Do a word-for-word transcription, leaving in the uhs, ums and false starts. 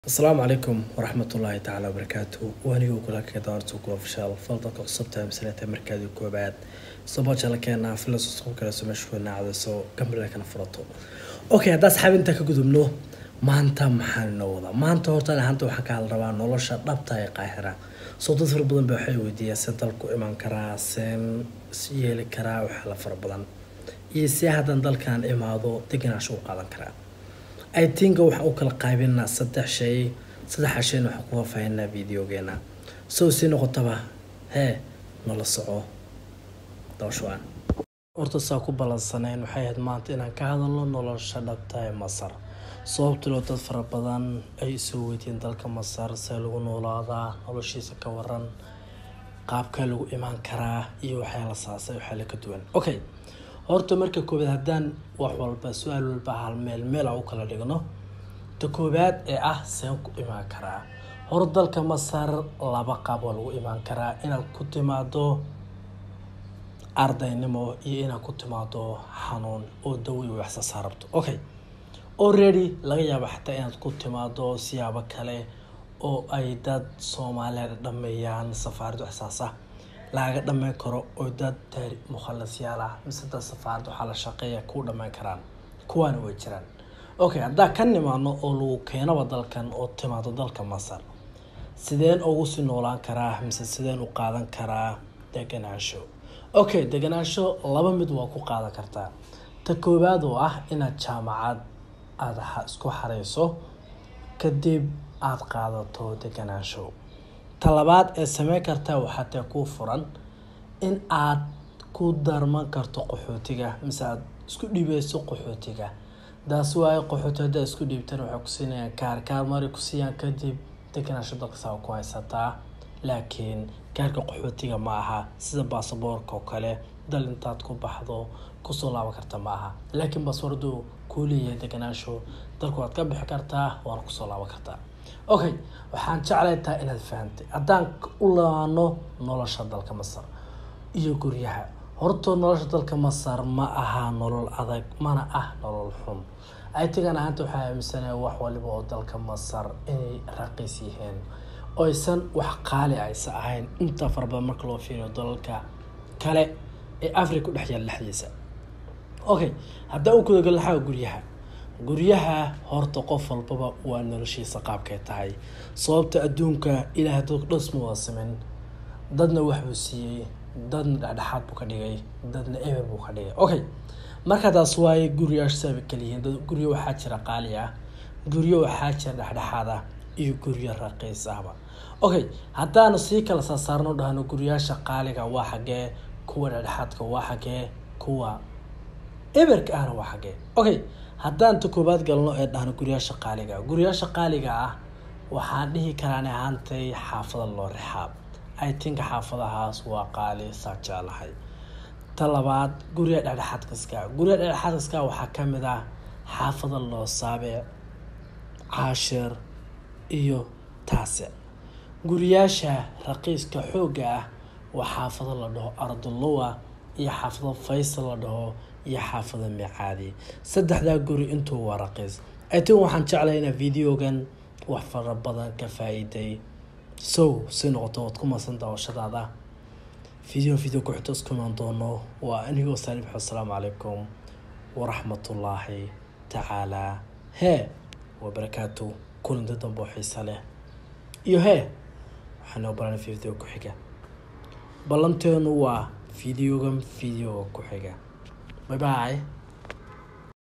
السلام عليكم ورحمة الله تعالى وبركاته وأنا أقول لك دارت وكل فشل فلتك قصبتها مسألة مركز الكوبات صباح على كنا فلوس صوب كلا سمشونا على سو كمل لك نفرطه أوكي هذا صاحب أنت كقدمنه ما أنت محل نوضة ما أنت هرتنا أنت وحكى على الروان ولا شرط نبتة قاهرة صوت في البدن بحيو دي سنتلكو إيمان كرا سن سيال كرا وحلا فربضن يسيحة دل كان إمادو تجنا شو قادن كرا I think waxa uu kala qaybinaa saddex shay saddex shay waxa ku faafaynaa videogeena soo si noqotaba hee nala soco dawshaan horta saa ku balansaneen waxay ahayd maanta inaan ka hadalno nolosha dhabta ee Masar sababtoo dad fara badan ay soo weydiin dalka Masar si lagu noolaadaa noloshiisa ka waran qaabka lagu iman karaa iyo waxa la saasay waxa la ka duwan okay horta marka koobaad hadaan wax walba su'aal walba hal meel meel aan u kala dhigno ta koobaad ee ah seen ku iman karaa hor dalka Masar laba qaab oo lagu iman karaa inaad ku timaado ardaynimo iyo inaad ku timaado xanuun oo dawi wax soo saarto okay already laga yaabo xataa inaad ku timaado siyaabo kale oo ay dad Soomaaliyeed dhameeyaan safaarad xasaasa laga dhameyn karo oo dad taari mukhalasiyaal ah misada safaarad waxa la shaqeeya ku dhameyn karaan kuwan way jiraan okay hadda kan nimaano oo lagu keeno dalkan oo timaado dalka Masar sideen ugu sii noolaan karaa mise sideen u qaadan karaa deganaansho okay deganaansho laba mid waa ku qaadan kartaa ta koobaad oo ah inaad jaamacad aad isku xareyso kadib aad qaadato deganaansho talabaad ee sameey kartaa waxa taa ku furan in aad ku darman karto qaxootiga mise aad isku dhibeyso qaxootiga daas waay qaxootiga isku dhibtan waxa ku siinayaan kaar kaar mari ku siiyaan kadib deganaansho dalka saa ku haysataa laakiin kaarka qaxootiga ma aha sida baasaboorka oo kale dal intaad ku baxdo ku soo laaban kartaa ma aha laakiin baasaboordu ku leeyahay deganaansho dalku aad ka bixi kartaa waana ku soo laaban kartaa okay waxaan jeclahay inaad fahamtay hadaan u laano nolosha dalka Masar iyo guryaha horto nolosha dalka Masar ma aha nolol adag mana ah nolol xun ay tagan ahaanta waxa aaminsanay wax waliba oo dalka Masar inay raqiis yihiin oo aysan wax qaali ay ahayn inta farba marka loo fiiriyo dalalka kale ee Afrika u dhaxyay laxdiisa okay hadda uu ku galaha guryaha guryaha horta qof walba waa noloshiisa qaabkay tahay sababta adduunka ilaahay dad dhismo waa sameyn dadna wax uu siiyay dadna dhaxaad buu ka dhigay dadna eber buu ka dhigay okay marka taas waay guryaha sabab kaliya dad guryo waxa jira qaali ah guryo waxa jira dhaxdhaxaad ah iyo guryo raqiis ah okay hadaan si kala saarno dhahno guryaha qaaliga waa xagee kuwa dhaxaadka waa xagee kuwa eberka ah waa xagee okay haddaan ta koobaad galno ee dhahno guryaha shaqaaliga guryaha shaqaaliga ah waxaan dhihi karaan ahaantay xaafada loo rixaab I think xaafadahaas waa qaali saajalahay talabaad guryaha dhexdhexaadka iska guryaha dhexdhexaadka iska waxa kamid ah xaafada loo saabe caashir iyo taase guryaasha raqiiska xooga ah waa xaafada la dhaho Ardullowa iyo xaafada Faysal la dhaho iyo xaafada Micaadi saddexda guri intuu waa raqiis aytii waxaan jeclahay in videogan wax fara badan ka faa'iiday so si noqoto wad ku masan daawashadaada video video ku xigto isku naan doono waa anigoo Saalix assalaamu calaykum wa rahmatullaahi ta'ala he wa barakaatu kulanti dambe xiiso leh iyo he waxaan u baran video ku xiga ballanteenu waa videogan video ku xiga bye bye